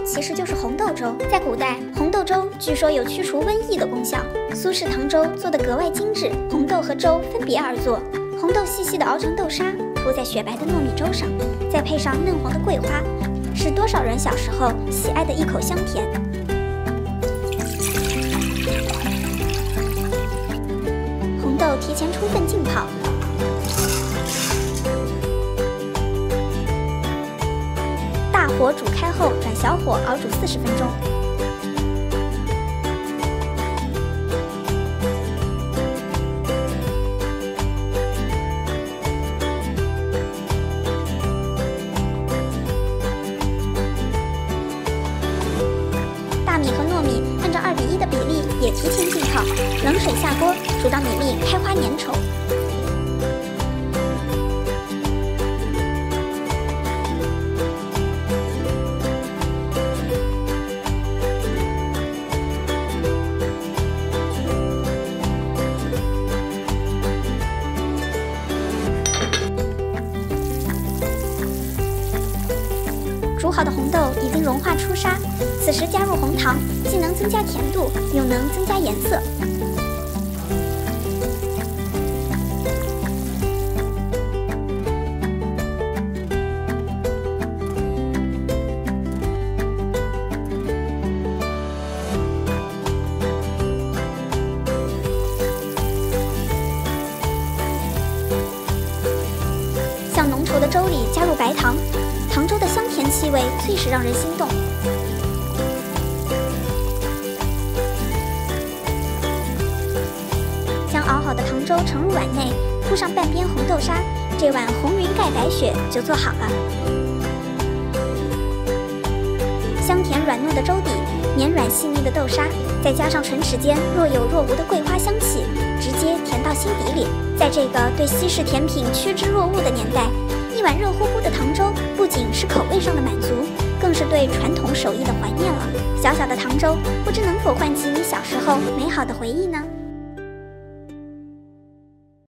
其实就是红豆粥。在古代，红豆粥据说有驱除瘟疫的功效。苏式糖粥做得格外精致，红豆和粥分别而做，红豆细细的熬成豆沙，铺在雪白的糯米粥上，再配上嫩黄的桂花，是多少人小时候喜爱的一口香甜。红豆提前充分浸泡，大火煮开后转小火熬煮40分钟。大米和糯米按照2:1的比例也提前浸泡，冷水下锅，煮到米粒开花粘稠。煮好的红豆已经融化出沙，此时加入红糖，既能增加甜度，又能增加颜色。向浓稠的粥里加入白糖，糖粥的香甜气味最是让人心动。将熬好的糖粥盛入碗内，铺上半边红豆沙，这碗红云盖白雪就做好了。香甜软糯的粥底，绵软细腻的豆沙，再加上唇齿间若有若无的桂花香气，直接甜到心底里。在这个对西式甜品趋之若鹜的年代，一碗热乎乎的糖粥不仅是口味上的满足，更是对传统手艺的怀念了。小小的糖粥，不知能否唤起你小时候美好的回忆呢？